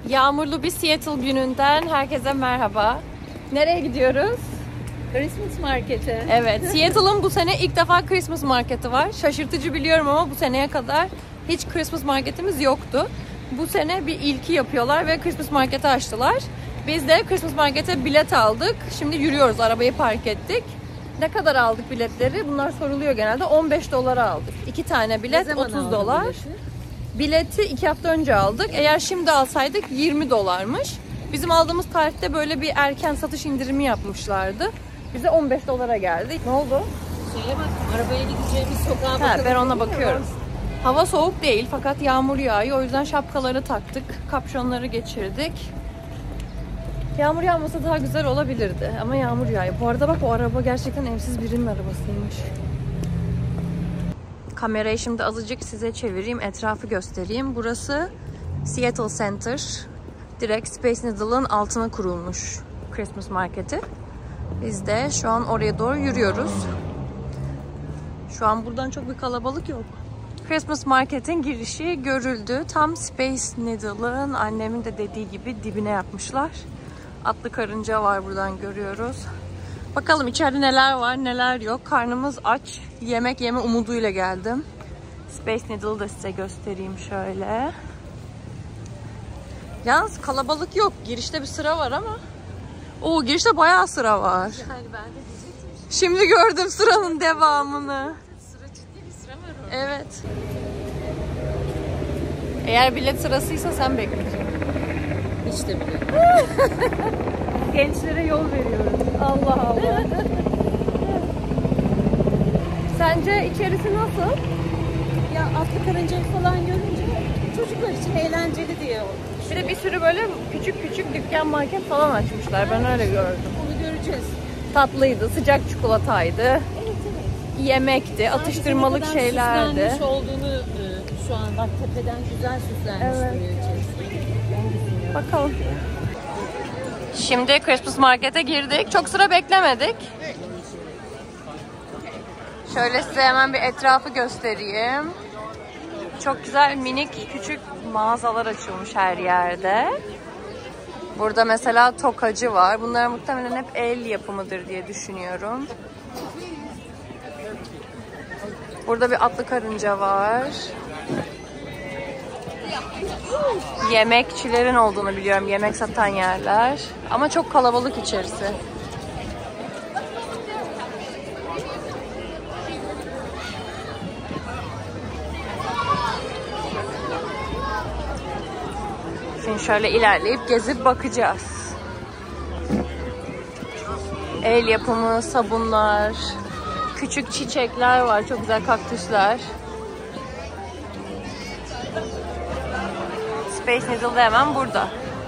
Yağmurlu bir Seattle gününden herkese merhaba. Nereye gidiyoruz? Christmas markete. Evet, Seattle'ın bu sene ilk defa Christmas marketi var. Şaşırtıcı biliyorum ama bu seneye kadar hiç Christmas marketimiz yoktu. Bu sene bir ilki yapıyorlar ve Christmas marketi açtılar. Biz de Christmas markete bilet aldık. Şimdi yürüyoruz, arabayı park ettik. Ne kadar aldık biletleri? Bunlar soruluyor genelde. 15 dolara aldık. 2 tane bilet 30 dolar. Bileti 2 hafta önce aldık. Eğer şimdi alsaydık 20 dolarmış. Bizim aldığımız tarihte böyle bir erken satış indirimi yapmışlardı. Bize 15 dolara geldi. Ne oldu? Şeye bak, arabaya gideceğimiz sokağa bakalım. Ben ona bakıyorum. Hava soğuk değil fakat yağmur yağıyor. O yüzden şapkaları taktık. Kapşonları geçirdik. Yağmur yağmasa daha güzel olabilirdi. Ama yağmur yağıyor. Bu arada bak, o araba gerçekten evsiz birinin arabasıymış. Kamerayı şimdi azıcık size çevireyim. Etrafı göstereyim. Burası Seattle Center. Direkt Space Needle'ın altına kurulmuş Christmas marketi. Biz de şu an oraya doğru yürüyoruz. Şu an buradan çok bir kalabalık yok. Christmas marketin girişi görüldü. Tam Space Needle'ın, annemin de dediği gibi, dibine yapmışlar. Atlı karınca var, buradan görüyoruz. Bakalım içeride neler var neler yok. Karnımız aç. Yemek yeme umuduyla geldim. Space Needle'ı da size göstereyim şöyle. Yalnız kalabalık yok. Girişte bir sıra var ama. Oo, girişte bayağı sıra var. Yani ben de diyecektim. Şimdi gördüm sıranın devamını. Sıra, ciddi bir sıra var orada. Evet. Eğer bilet sırasıysa sen bekliyorsun. Hiç de bile. Gençlere yol veriyoruz. Allah Allah. Sence içerisi nasıl? Ya atlı karıncayı falan görünce çocuklar için eğlenceli diye oldu. Bir de bir sürü böyle küçük küçük dükkan, market falan açmışlar. Ben öyle gördüm. Onu göreceğiz. Tatlıydı, sıcak çikolataydı. Evet. Yemekti, atıştırmalık şeylerdi. Süslenmiş olduğunu şu an bak, tepeden güzel süslenmiş duruyor içerisi. Bakalım. Şimdi Christmas markete girdik. Çok sıra beklemedik. Şöyle size hemen bir etrafı göstereyim. Çok güzel minik küçük mağazalar açılmış her yerde. Burada mesela tokacı var. Bunlar muhtemelen hep el yapımıdır diye düşünüyorum. Burada bir atlı karınca var. Yemekçilerin olduğunu biliyorum. Yemek satan yerler. Ama çok kalabalık içerisi. Şimdi şöyle ilerleyip gezip bakacağız. El yapımı sabunlar, küçük çiçekler var, çok güzel kaktüsler. Space Needle de hemen burada.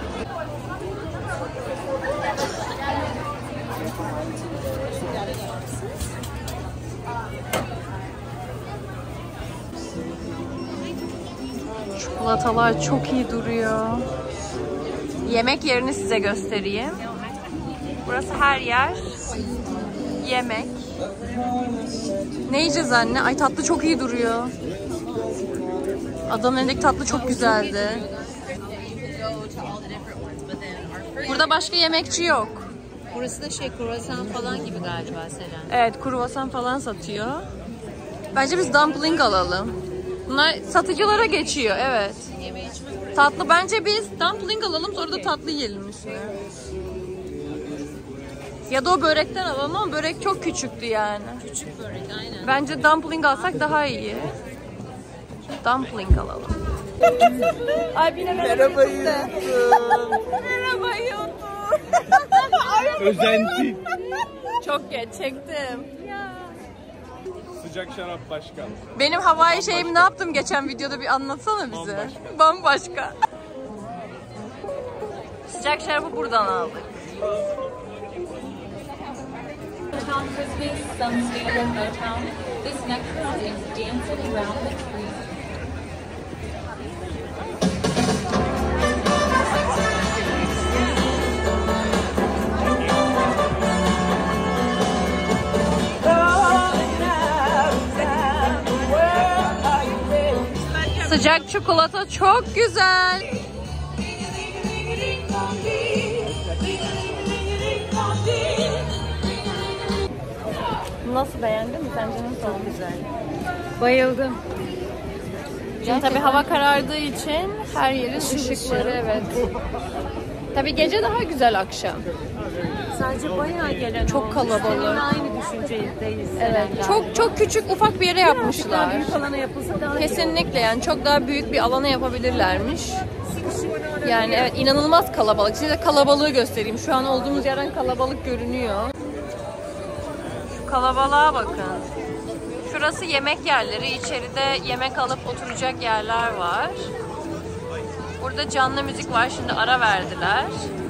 Çikolatalar çok iyi duruyor. Yemek yerini size göstereyim. Burası her yer yemek. Ne yiyeceğiz anne? Ay, tatlı çok iyi duruyor. Adamın elindeki tatlı çok güzeldi. Burada başka yemekçi yok. Burası da kruvasan falan gibi galiba Selen. Evet, kruvasan falan satıyor. Bence biz dumpling alalım. Bunlar satıcılara geçiyor, evet. Tatlı, bence biz dumpling alalım, sonra da tatlı yiyelim üstüne. Ya da o börekten alalım ama börek çok küçüktü yani. Küçük börek, aynen. Bence dumpling alsak daha iyi. Dumpling alalım. Merhaba YouTube. Merhaba YouTube. Özenti. Çok geç çektim. Sıcak şarap başkan. Benim havai şeyimi ne yaptım geçen videoda, bir anlatsana bize. Bambaşka. Sıcak şarabı buradan aldık. Sıcak çikolata çok güzel. Nasıl, beğendin mi? Sence nasıl? Çok güzel. Bayıldım. Şimdi tabii hava karardığı için her yerin ışıkları, evet. Tabii gece daha güzel akşam. Sadece bayağı gelen Çok olmuş. kalabalık. Seninle aynı düşüncedeyiz. Evet. Çok küçük, ufak bir yere Daha yapmışlar. büyük alana yapılsa daha iyi. Kesinlikle, yani çok daha büyük bir alana yapabilirlermiş. Yani evet, inanılmaz kalabalık. Size kalabalığı göstereyim. Şu an olduğumuz yerden kalabalık görünüyor. Şu kalabalığa bakın. Şurası yemek yerleri. İçeride yemek alıp oturacak yerler var. Burada canlı müzik var. Şimdi ara verdiler.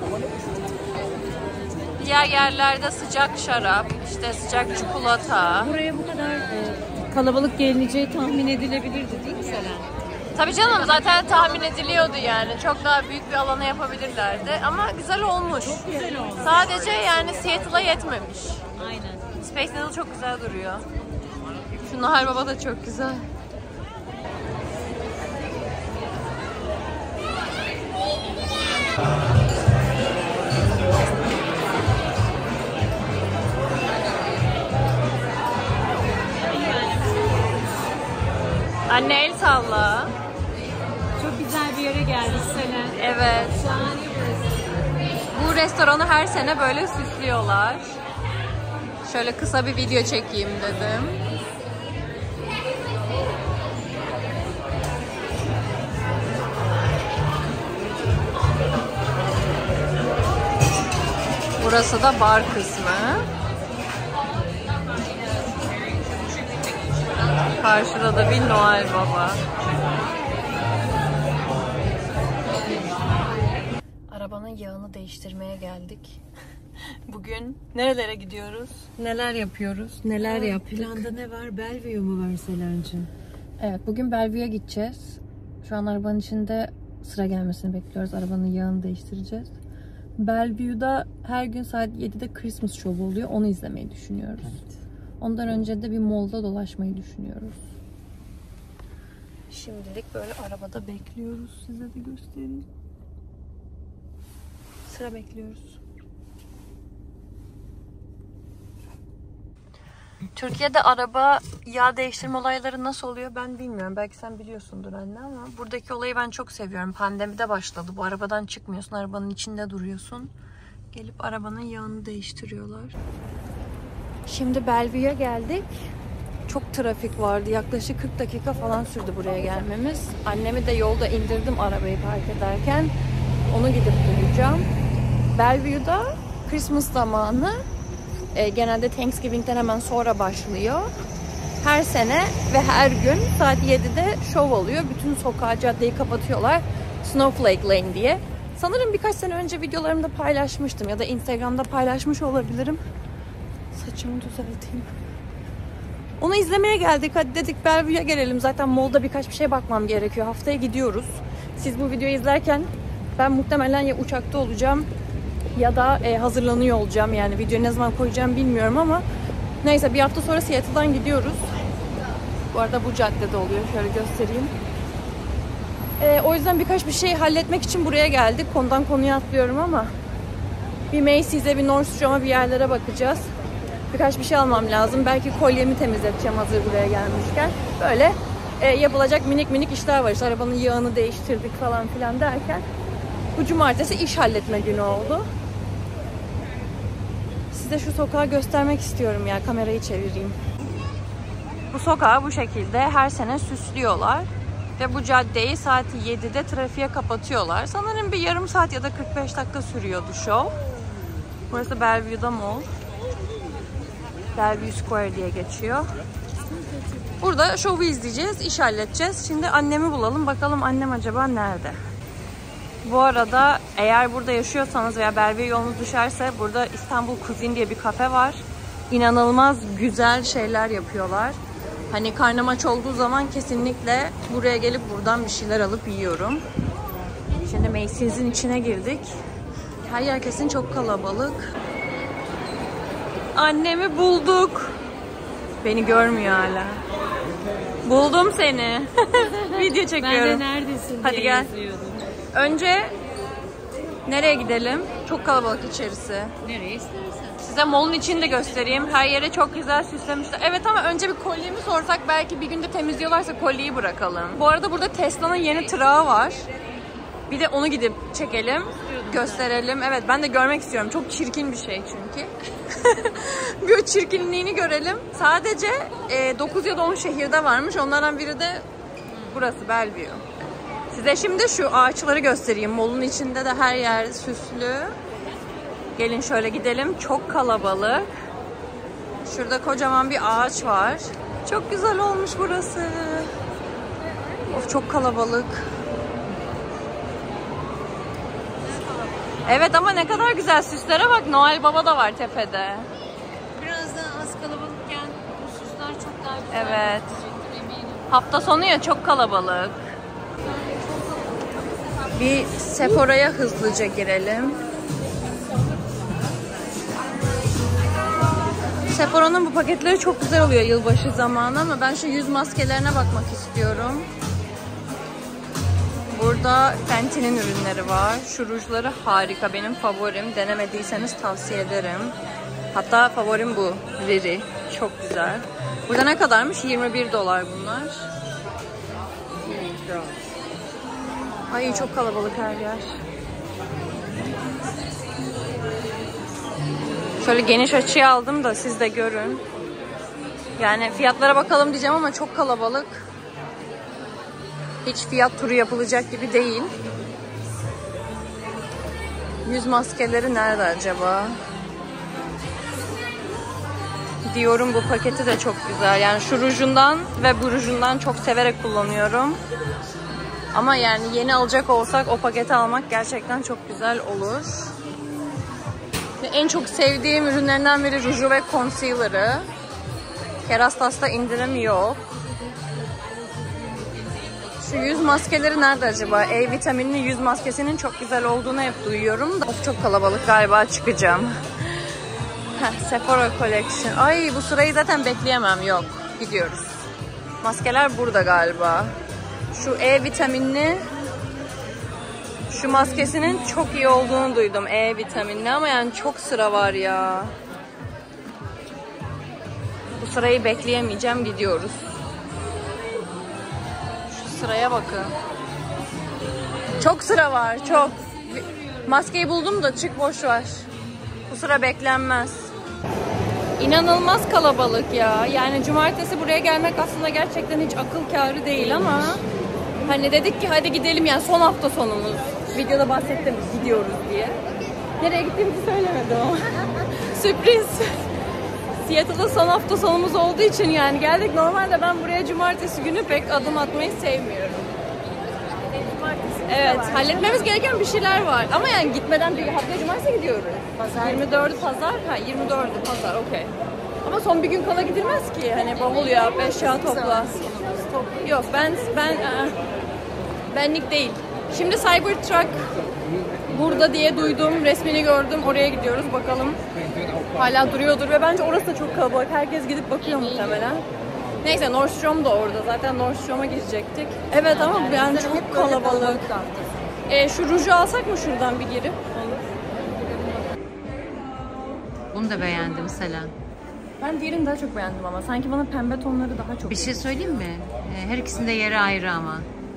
Diğer yerlerde sıcak şarap, işte sıcak çikolata. Buraya bu kadar kalabalık gelineceği tahmin edilebilirdi değil mi Selen? Tabii canım, zaten tahmin ediliyordu yani. Çok daha büyük bir alana yapabilirlerdi ama güzel olmuş. Çok güzel olmuş. Sadece yani Seattle'a yetmemiş. Aynen. Space Needle çok güzel duruyor. Şu Noel Baba da çok güzel. Anne el salla. Çok güzel bir yere geldik Selen. Evet. Şahane burası. Bu restoranı her sene böyle süslüyorlar. Şöyle kısa bir video çekeyim dedim. Burası da bar kısmı. Karşıda da bir Noel Baba. Arabanın yağını değiştirmeye geldik. Bugün nerelere gidiyoruz? Neler yapıyoruz? Neler yaptık? Planda ne var? Bellevue mu var Selen'cim? Evet, bugün Bellevue'ya gideceğiz. Şu an arabanın içinde sıra gelmesini bekliyoruz. Arabanın yağını değiştireceğiz. Bellevue'da her gün saat 7'de Christmas Show oluyor. Onu izlemeyi düşünüyoruz. Evet. Ondan önce de bir mall'da dolaşmayı düşünüyoruz. Şimdilik böyle arabada bekliyoruz. Size de göstereyim. Sıra bekliyoruz. Türkiye'de araba yağ değiştirme olayları nasıl oluyor ben bilmiyorum. Belki sen biliyorsundur anne, ama buradaki olayı ben çok seviyorum. Pandemide başladı. Bu arabadan çıkmıyorsun. Arabanın içinde duruyorsun. Gelip arabanın yağını değiştiriyorlar. Şimdi Bellevue'ya geldik. Çok trafik vardı. Yaklaşık 40 dakika falan sürdü buraya gelmemiz. Annemi de yolda indirdim arabayı park ederken. Onu gidip bulacağım. Bellevue'da Christmas zamanı genelde Thanksgiving'den hemen sonra başlıyor. Her sene ve her gün saat 7'de şov oluyor. Bütün sokağı, caddeyi kapatıyorlar. Snowflake Lane diye. Sanırım birkaç sene önce videolarımda paylaşmıştım ya da Instagram'da paylaşmış olabilirim. Saçımı düzelteyim. Onu izlemeye geldik. Hadi dedik Bellevue'ya gelelim. Zaten mall'da birkaç bir şey bakmam gerekiyor. Haftaya gidiyoruz. Siz bu videoyu izlerken ben muhtemelen ya uçakta olacağım ya da hazırlanıyor olacağım. Yani videoyu ne zaman koyacağım bilmiyorum ama neyse, bir hafta sonra Seattle'dan gidiyoruz. Bu arada bu caddede oluyor. Şöyle göstereyim. O yüzden birkaç bir şey halletmek için buraya geldik. Konudan konuya atlıyorum ama bir Macy's'e, bir Nordstrom'a, bir yerlere bakacağız. Birkaç bir şey almam lazım. Belki kolyemi temizleteceğim hazır buraya gelmişken. Böyle yapılacak minik minik işler var. İşte arabanın yağını değiştirdik falan filan derken bu cumartesi iş halletme günü oldu. Size şu sokağı göstermek istiyorum ya. Kamerayı çevireyim. Bu sokağı bu şekilde her sene süslüyorlar. Ve bu caddeyi saat 7'de trafiğe kapatıyorlar. Sanırım bir yarım saat ya da 45 dakika sürüyordu şov. Burası Bellevue'da Mall. Bellevue Square diye geçiyor. Burada şovu izleyeceğiz, iş halledeceğiz. Şimdi annemi bulalım. Bakalım annem acaba nerede? Bu arada eğer burada yaşıyorsanız veya Bellevue yolunuz düşerse burada İstanbul Cuisine diye bir kafe var. İnanılmaz güzel şeyler yapıyorlar. Hani karnım aç olduğu zaman kesinlikle buraya gelip buradan bir şeyler alıp yiyorum. Şimdi Macy's'in içine girdik. Her yer kesin çok kalabalık. Annemi bulduk. Beni görmüyor hala. Buldum seni. Video çekiyorum. Ben de neredesin Hadi diye gel. yazıyordum. Önce nereye gidelim? Çok kalabalık içerisi. Nereye istersen. Size mall'un içini de göstereyim. Her yere çok güzel süslemişler. Evet ama önce bir kolyemi sorsak belki bir günde temizliyorlarsa kolyeyi bırakalım. Bu arada burada Tesla'nın yeni tırağı var. Bir de onu gidip çekelim, gösterelim. Evet ben de görmek istiyorum. Çok çirkin bir şey çünkü. Bir o çirkinliğini görelim. Sadece 9 ya da 10 şehirde varmış. Onlardan biri de burası Bellevue. Size şimdi şu ağaçları göstereyim. Mall'un içinde de her yer süslü. Gelin şöyle gidelim. Çok kalabalık. Şurada kocaman bir ağaç var. Çok güzel olmuş burası. Of çok kalabalık. Evet ama ne kadar güzel süslere bak. Noel Baba da var tepede. Biraz daha az kalabalıkken bu süsler çok daha güzel. Evet. Hafta sonu ya çok kalabalık. Bir Sephora'ya hızlıca girelim. Sephora'nın bu paketleri çok güzel oluyor yılbaşı zamanı ama ben şu yüz maskelerine bakmak istiyorum. Burada Fenty'nin ürünleri var. Şu rujları harika. Benim favorim. Denemediyseniz tavsiye ederim. Hatta favorim bu. Riri. Çok güzel. Burada ne kadarmış? 21 dolar bunlar. Ay çok kalabalık her yer. Şöyle geniş açıya aldım da siz de görün. Yani fiyatlara bakalım diyeceğim ama çok kalabalık. Hiç fiyat turu yapılacak gibi değil. Yüz maskeleri nerede acaba? Diyorum bu paketi de çok güzel. Yani şu rujundan ve bu rujundan çok severek kullanıyorum. Ama yani yeni alacak olsak o paketi almak gerçekten çok güzel olur. Ve en çok sevdiğim ürünlerinden biri ruju ve concealer'ı. Kerastas'ta indirim yok. Şu yüz maskeleri nerede acaba? E vitaminli yüz maskesinin çok güzel olduğunu hep duyuyorum da. Of çok kalabalık galiba çıkacağım. Sephora Collection. Ay bu sırayı zaten bekleyemem. Yok. Gidiyoruz. Maskeler burada galiba. Şu E vitaminli şu maskesinin çok iyi olduğunu duydum. E vitaminli ama yani çok sıra var ya. Bu sırayı bekleyemeyeceğim. Gidiyoruz. Şu sıraya bakın. Çok sıra var. Çok. Maskeyi buldum da çık boş ver. Bu sıra beklenmez. İnanılmaz kalabalık ya. Yani cumartesi buraya gelmek aslında gerçekten hiç akıl kârı değil ama hani dedik ki hadi gidelim yani son hafta sonumuz. Videoda bahsettim gidiyoruz diye. Nereye gittiğimizi söylemedim ama. Sürpriz. Seattle'da son hafta sonumuz olduğu için yani geldik. Normalde ben buraya cumartesi günü pek adım atmayı sevmiyorum. Evet, halletmemiz gereken bir şeyler var. Ama yani gitmeden bir haftaya cumartesi gidiyoruz. Pazar. 24'ü pazar, 24'ü pazar, okey. Ama son bir gün kala gidilmez ki. Hani bavul yap, eşya topla. Yok, benlik değil. Şimdi Cybertruck burada diye duydum, resmini gördüm. Oraya gidiyoruz, bakalım. Hala duruyordur ve bence orası da çok kalabalık. Herkes gidip bakıyor muhtemelen. Neyse Nordstrom da orada. Zaten Nordstrom'a girecektik. Evet ama yani çok kalabalık. Şu ruju alsak mı şuradan bir girip? Bunu da beğendim Selen. Ben diğerini daha çok beğendim ama. Sanki bana pembe tonları daha çok. Bir şey söyleyeyim mi? Her ikisinde yeri ayrı ama.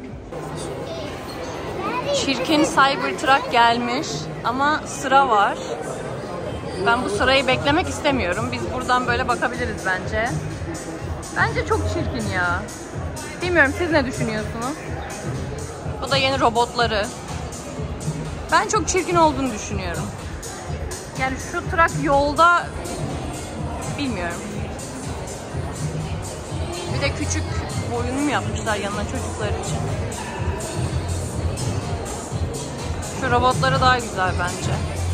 Çirkin Cybertruck gelmiş ama sıra var. Ben bu sırayı beklemek istemiyorum. Biz buradan böyle bakabiliriz bence. Bence çok çirkin ya. Bilmiyorum siz ne düşünüyorsunuz? Bu da yeni robotları. Ben çok çirkin olduğunu düşünüyorum. Yani şu trak yolda bilmiyorum. Bir de küçük boyunu mu yapmışlar yanına çocuklar için? Şu robotları daha güzel bence.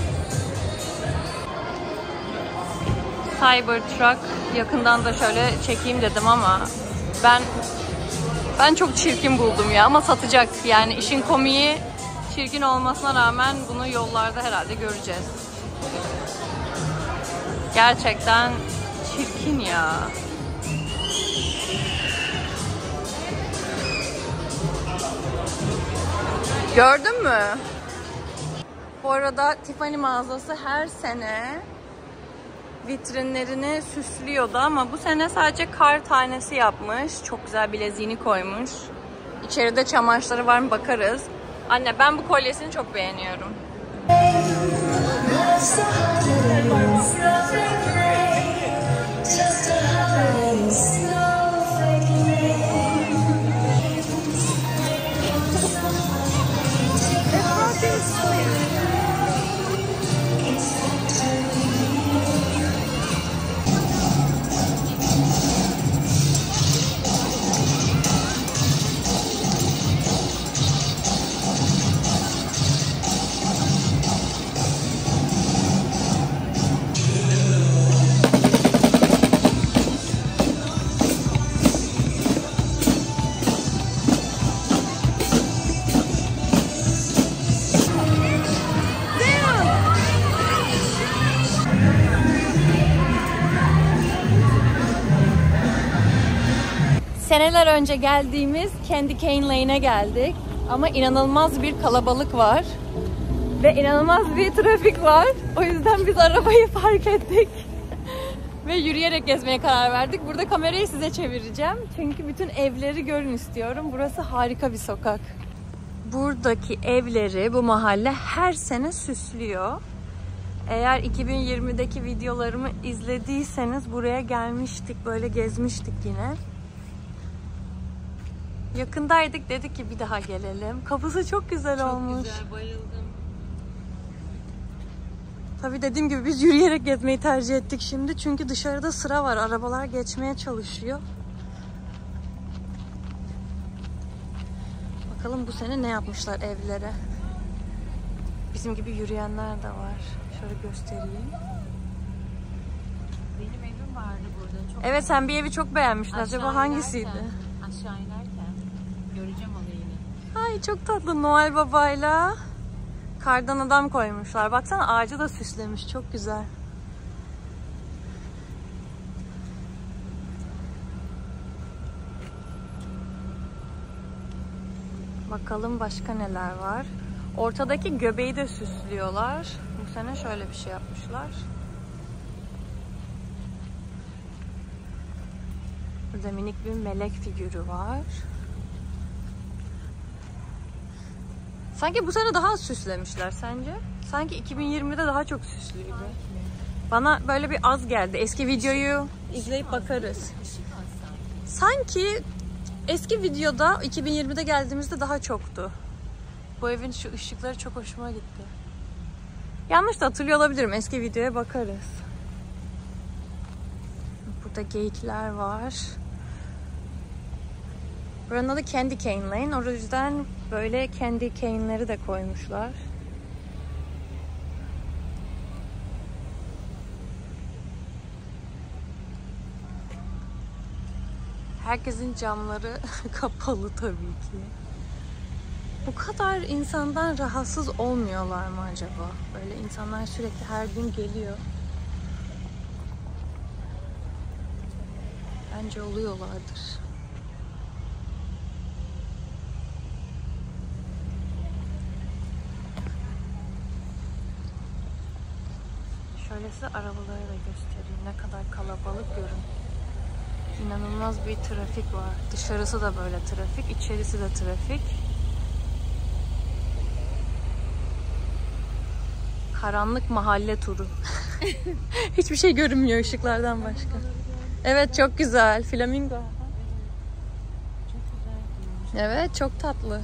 Cybertruck yakından da şöyle çekeyim dedim ama ben çok çirkin buldum ya ama satacak. Yani işin komiği çirkin olmasına rağmen bunu yollarda herhalde göreceğiz. Gerçekten çirkin ya. Gördün mü? Bu arada Tiffany mağazası her sene vitrinlerini süslüyordu ama bu sene sadece kar tanesi yapmış. Çok güzel bileziğini koymuş. İçeride çamaşırları var mı bakarız. Anne ben bu kolyesini çok beğeniyorum. Seneler önce geldiğimiz Candy Cane Lane'e geldik. Ama inanılmaz bir kalabalık var. Ve inanılmaz bir trafik var. O yüzden biz arabayı park ettik. Ve yürüyerek gezmeye karar verdik. Burada kamerayı size çevireceğim. Çünkü bütün evleri görün istiyorum. Burası harika bir sokak. Buradaki evleri bu mahalle her sene süslüyor. Eğer 2020'deki videolarımı izlediyseniz buraya gelmiştik. Böyle gezmiştik yine. Yakındaydık, dedik ki bir daha gelelim. Kapısı çok güzel olmuş. Çok güzel, bayıldım. Tabii dediğim gibi biz yürüyerek gezmeyi tercih ettik şimdi. Çünkü dışarıda sıra var. Arabalar geçmeye çalışıyor. Bakalım bu sene ne yapmışlar evlere. Bizim gibi yürüyenler de var. Şöyle göstereyim. Benim evim vardı burada. Çok Evet, sen bir evi çok beğenmiştin. Acaba hangisiydi? Aşağı inerken göreceğim onu yine. Ay çok tatlı, Noel Baba'yla kardan adam koymuşlar. Baksana, ağacı da süslemiş. Çok güzel. Bakalım başka neler var. Ortadaki göbeği de süslüyorlar. Bu sene şöyle bir şey yapmışlar. Burada minik bir melek figürü var. Sanki bu sene daha az süslemişler sence? Sanki 2020'de daha çok süslüydü. Bana böyle bir az geldi. Eski videoyu izleyip bakarız. Sanki eski videoda 2020'de geldiğimizde daha çoktu. Bu evin şu ışıkları çok hoşuma gitti. Yanlış da hatırlıyor olabilirim. Eski videoya bakarız. Burada geyikler var. Buranın adı Candy Cane Lane. O yüzden böyle candy cane'leri de koymuşlar. Herkesin camları kapalı tabii ki. Bu kadar insandan rahatsız olmuyorlar mı acaba? Böyle insanlar sürekli her gün geliyor. Bence oluyorlardır. Şöyle size arabaları da göstereyim. Ne kadar kalabalık görün. İnanılmaz bir trafik var. Dışarısı da böyle trafik, içerisi de trafik. Karanlık mahalle turu. Hiçbir şey görünmüyor ışıklardan başka. Evet, çok güzel. Flamingo. Çok güzel. Evet, çok tatlı. Mavi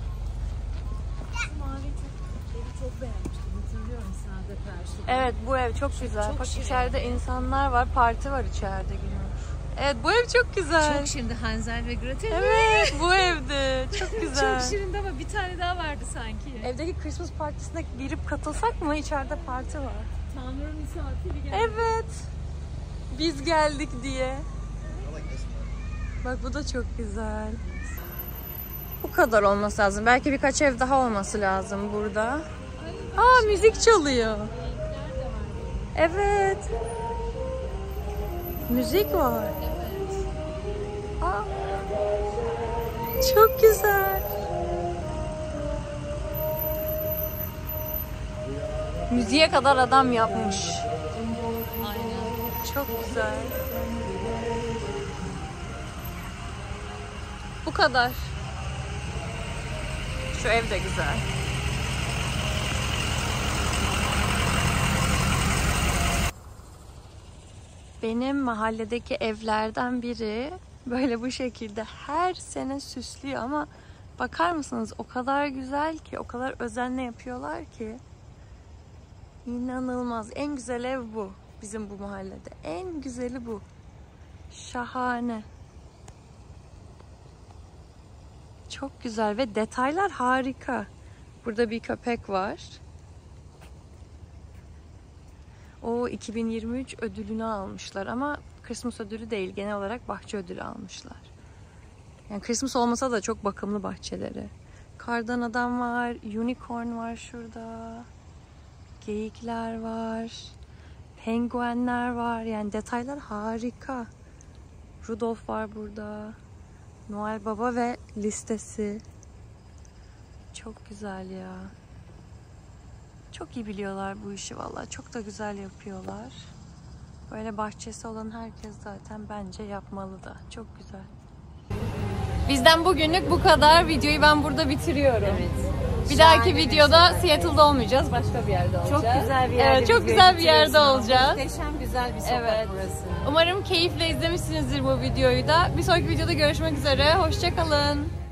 evi çok beğenmiştim. Hatırlıyorum sağda karşıda. Evet, bu ev çok güzel. Çok Bak şirin. içeride insanlar var, parti var içeride Gülnur. Evet, bu ev çok güzel. Çok şirindi Hansel ve Gretel. Evet, bu evde. Çok güzel. Çok şirindi ama bir tane daha vardı sanki. Evdeki Christmas partisine girip katılsak mı? İçeride parti var. Tanrı'nın misafiri geldi. Evet. Biz geldik diye. Bak bu da çok güzel. Bu kadar olması lazım. Belki birkaç ev daha olması lazım burada. Aa, müzik çalıyor. Evet. Müzik var. Aa, çok güzel. Müziğe kadar adam yapmış. Aynen. Çok güzel. Bu kadar. Şu ev de güzel. Benim mahalledeki evlerden biri böyle bu şekilde her sene süslüyor ama bakar mısınız o kadar güzel ki, o kadar özenle yapıyorlar ki. İnanılmaz. En güzel ev bu. Bizim bu mahallede. En güzeli bu. Şahane. Çok güzel ve detaylar harika. Burada bir köpek var. O 2023 ödülünü almışlar ama Christmas ödülü değil, genel olarak bahçe ödülü almışlar. Yani Christmas olmasa da çok bakımlı bahçeleri. Kardan adam var, unicorn var şurada. Geyikler var. Penguenler var. Yani detaylar harika. Rudolph var burada. Noel Baba ve listesi. Çok güzel ya. Çok iyi biliyorlar bu işi vallahi. Çok da güzel yapıyorlar. Böyle bahçesi olan herkes zaten bence yapmalı da. Çok güzel. Bizden bugünlük bu kadar. Videoyu ben burada bitiriyorum. Evet. Bir dahaki videoda Seattle'da olmayacağız. Başka bir yerde olacağız. Çok güzel bir yerde. Evet, çok güzel bir yerde olacağız. Muhteşem güzel bir sokak Evet. burası. Umarım keyifle izlemişsinizdir bu videoyu da. Bir sonraki videoda görüşmek üzere. Hoşça kalın.